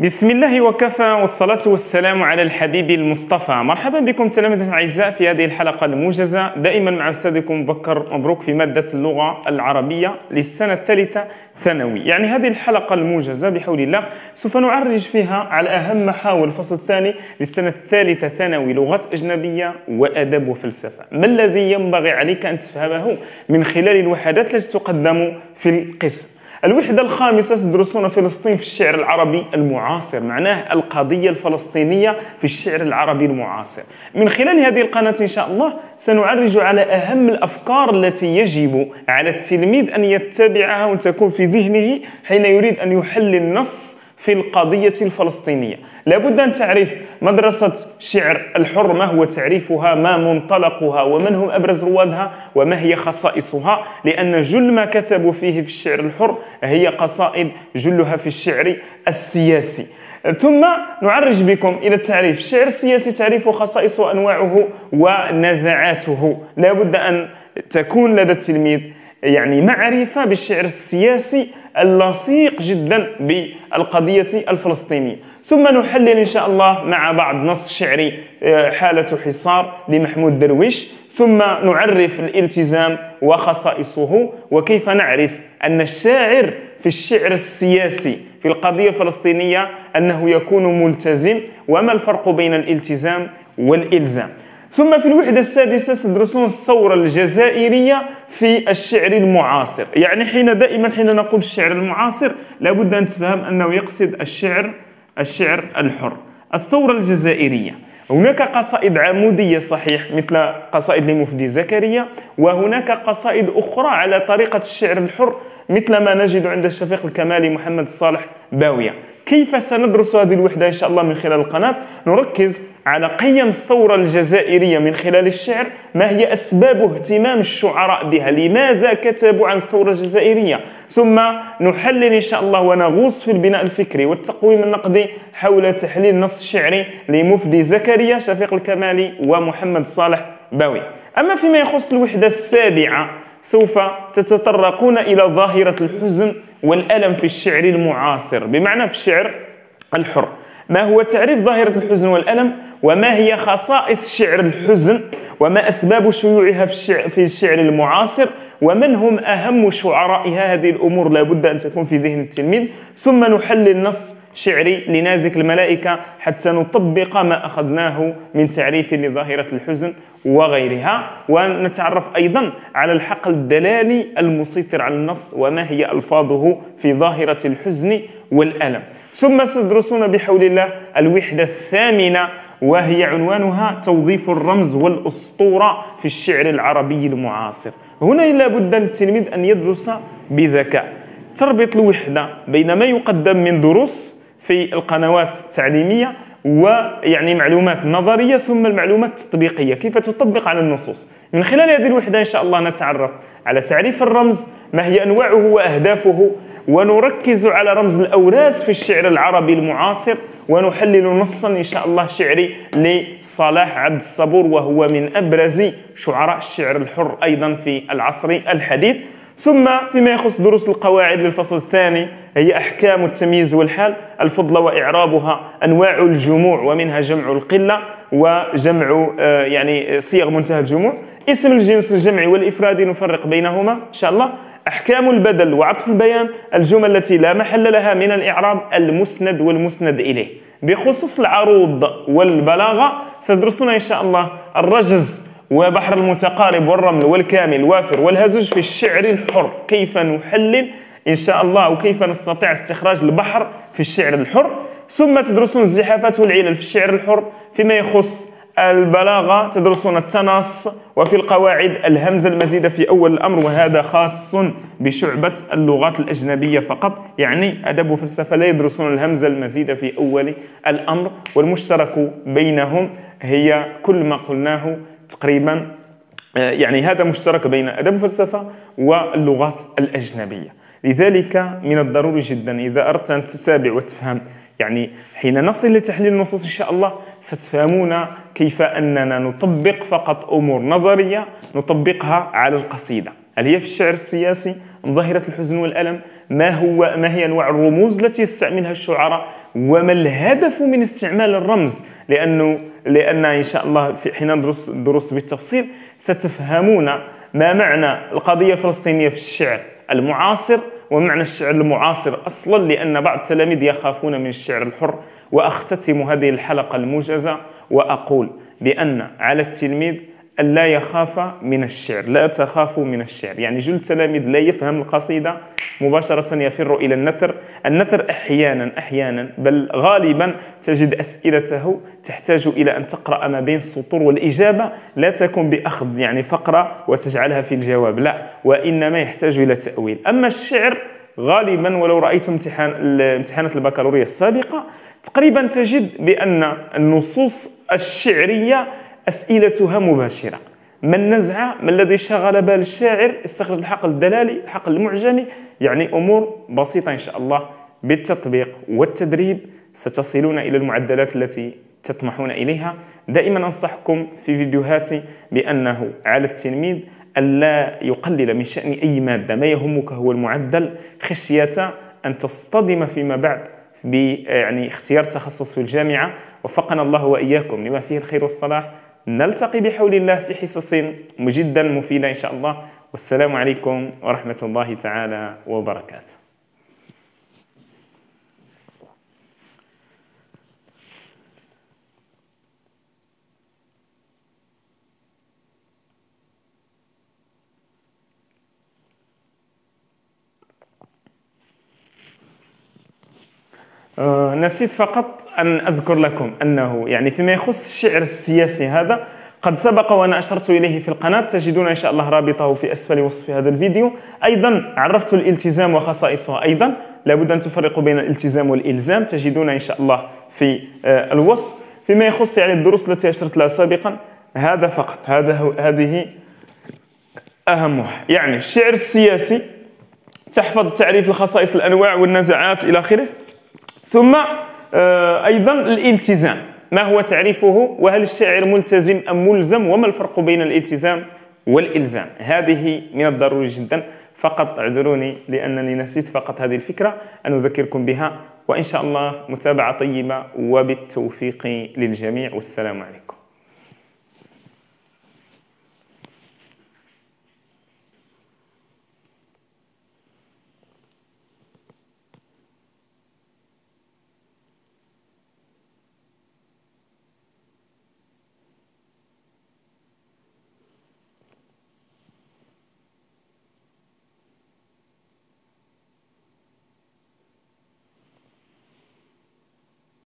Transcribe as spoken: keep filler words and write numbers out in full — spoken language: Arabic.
بسم الله وكفى والصلاة والسلام على الحبيب المصطفى. مرحبا بكم تلاميذ الأعزاء في هذه الحلقة الموجزة دائما مع أستاذكم بكر مبروك في مادة اللغة العربية للسنة الثالثة ثانوي. يعني هذه الحلقة الموجزة بحول الله سوف نعرج فيها على أهم محاور الفصل الثاني للسنة الثالثة ثانوي لغات أجنبية وأدب وفلسفة. ما الذي ينبغي عليك أن تفهمه من خلال الوحدات التي تقدم في القسم؟ الوحدة الخامسة تدرسون فلسطين في الشعر العربي المعاصر، معناه القضية الفلسطينية في الشعر العربي المعاصر. من خلال هذه القناة إن شاء الله سنعرج على أهم الأفكار التي يجب على التلميذ أن يتبعها وتكون في ذهنه حين يريد أن يحلل النص في القضية الفلسطينية. لابد أن تعرف مدرسة الشعر الحر، ما هو تعريفها، ما منطلقها، ومن هم أبرز روادها، وما هي خصائصها، لأن جل ما كتبوا فيه في الشعر الحر هي قصائد جلها في الشعر السياسي. ثم نعرج بكم إلى التعريف. الشعر السياسي تعريفه خصائصه وأنواعه ونزعاته. لابد أن تكون لدى التلميذ يعني معرفة بالشعر السياسي اللصيق جدا بالقضية الفلسطينية. ثم نحلل إن شاء الله مع بعض نص شعري حالة حصار لمحمود درويش، ثم نعرف الالتزام وخصائصه وكيف نعرف أن الشاعر في الشعر السياسي في القضية الفلسطينية أنه يكون ملتزم، وما الفرق بين الالتزام والإلزام. ثم في الوحدة السادسة تدرسون الثورة الجزائرية في الشعر المعاصر. يعني حين دائما حين نقول الشعر المعاصر لابد أن تفهم أنه يقصد الشعر الشعر الحر. الثورة الجزائرية، هناك قصائد عمودية صحيح مثل قصائد لمفدي زكريا، وهناك قصائد أخرى على طريقة الشعر الحر مثل ما نجد عند الشفيق الكمالي محمد صالح باوية. كيف سندرس هذه الوحدة إن شاء الله من خلال القناة؟ نركز على قيم الثورة الجزائرية من خلال الشعر، ما هي أسباب اهتمام الشعراء بها، لماذا كتبوا عن الثورة الجزائرية، ثم نحلل إن شاء الله ونغوص في البناء الفكري والتقويم النقدي حول تحليل نص شعري لمفدي زكريا، شفيق الكمالي ومحمد صالح باوي. أما فيما يخص الوحدة السابعة سوف تتطرقون إلى ظاهرة الحزن والألم في الشعر المعاصر، بمعنى في الشعر الحر. ما هو تعريف ظاهرة الحزن والألم، وما هي خصائص شعر الحزن، وما أسباب شيوعها في الشعر, في الشعر المعاصر، ومن هم أهم شعرائها. هذه الأمور لابد أن تكون في ذهن التلميذ. ثم نحلل نص شعري لنازك الملائكة حتى نطبق ما أخذناه من تعريف لظاهرة الحزن وغيرها، ونتعرف أيضا على الحقل الدلالي المسيطر على النص وما هي ألفاظه في ظاهرة الحزن والألم. ثم ستدرسون بحول الله الوحدة الثامنة، وهي عنوانها توظيف الرمز والأسطورة في الشعر العربي المعاصر. هنا لابد للتلميذ أن يدرس بذكاء، تربط الوحدة بين ما يقدم من دروس في القنوات التعليمية ويعني معلومات نظرية، ثم المعلومات التطبيقية كيف تطبق على النصوص. من خلال هذه الوحدة إن شاء الله نتعرف على تعريف الرمز، ما هي أنواعه وأهدافه، ونركز على رمز الأوراس في الشعر العربي المعاصر، ونحلل نصا إن شاء الله شعري لصلاح عبد الصبور، وهو من أبرز شعراء الشعر الحر أيضا في العصر الحديث. ثم فيما يخص دروس القواعد للفصل الثاني هي أحكام التمييز والحال، الفضلة وإعرابها، أنواع الجموع ومنها جمع القلة وجمع آه يعني صيغ منتهى الجموع، اسم الجنس الجمعي والإفراد نفرق بينهما إن شاء الله، أحكام البدل وعطف البيان، الجمل التي لا محل لها من الإعراب، المسند والمسند إليه. بخصوص العروض والبلاغة سندرسون إن شاء الله الرجز وبحر المتقارب والرمل والكامل وافر والهزج في الشعر الحر، كيف نحلل إن شاء الله وكيف نستطيع استخراج البحر في الشعر الحر. ثم تدرسون الزحافات والعلل في الشعر الحر. فيما يخص البلاغة تدرسون التناص، وفي القواعد الهمزة المزيدة في أول الأمر، وهذا خاص بشعبة اللغات الأجنبية فقط، يعني أدب وفلسفة لا يدرسون الهمزة المزيدة في أول الأمر، والمشترك بينهم هي كل ما قلناه تقريبا، يعني هذا مشترك بين أدب وفلسفة واللغات الأجنبية. لذلك من الضروري جدا إذا أردت أن تتابع وتفهم، يعني حين نصل لتحليل النصوص إن شاء الله ستفهمون كيف أننا نطبق فقط أمور نظرية نطبقها على القصيدة. هل هي في الشعر السياسي ظاهرة الحزن والألم، ما هو ما هي أنواع الرموز التي يستعملها الشعراء، وما الهدف من استعمال الرمز، لأنه لأن إن شاء الله في حين ندرس الدروس بالتفصيل ستفهمون ما معنى القضية الفلسطينية في الشعر المعاصر ومعنى الشعر المعاصر أصلا، لأن بعض التلاميذ يخافون من الشعر الحر. وأختتم هذه الحلقة الموجزة وأقول بأن على التلميذ أن لا يخاف من الشعر، لا تخافوا من الشعر. يعني جل التلاميذ لا يفهم القصيدة مباشرة يفر إلى النثر. النثر أحيانا أحيانا بل غالبا تجد أسئلته تحتاج إلى أن تقرأ ما بين السطور، والإجابة لا تكون بأخذ يعني فقرة وتجعلها في الجواب، لا، وإنما يحتاج إلى تأويل. أما الشعر غالبا ولو رأيت امتحان امتحانات البكالوريا السابقة تقريبا تجد بأن النصوص الشعرية أسئلتها مباشرة. ما النزعة؟ ما الذي شغل بال الشاعر؟ استخرج الحقل الدلالي، الحقل المعجمي، يعني أمور بسيطة إن شاء الله. بالتطبيق والتدريب ستصلون إلى المعدلات التي تطمحون إليها. دائما أنصحكم في فيديوهاتي بأنه على التلميذ ألا يقلل من شأن أي مادة، ما يهمك هو المعدل، خشية أن تصطدم فيما بعد ب يعني اختيار تخصص في الجامعة. وفقنا الله وإياكم لما فيه الخير والصلاح. نلتقي بحول الله في حصص جدا مفيدة إن شاء الله. والسلام عليكم ورحمة الله تعالى وبركاته. أه نسيت فقط أن أذكر لكم أنه يعني فيما يخص الشعر السياسي هذا قد سبق وأنا أشرت إليه في القناة، تجدون إن شاء الله رابطه في أسفل وصف هذا الفيديو. أيضا عرفت الالتزام وخصائصه، أيضا لابد أن تفرقوا بين الالتزام والإلزام، تجدون إن شاء الله في الوصف. فيما يخص يعني الدروس التي أشرت لها سابقا هذا فقط، هذا هذه أهمها. يعني الشعر السياسي تحفظ تعريف الخصائص، الأنواع والنزعات إلى آخره. ثم أيضا الالتزام، ما هو تعريفه، وهل الشاعر ملتزم أم ملزم، وما الفرق بين الالتزام والإلزام. هذه من الضروري جدا. فقط اعذروني لأنني نسيت فقط هذه الفكرة أن أذكركم بها. وإن شاء الله متابعة طيبة وبالتوفيق للجميع، والسلام عليكم.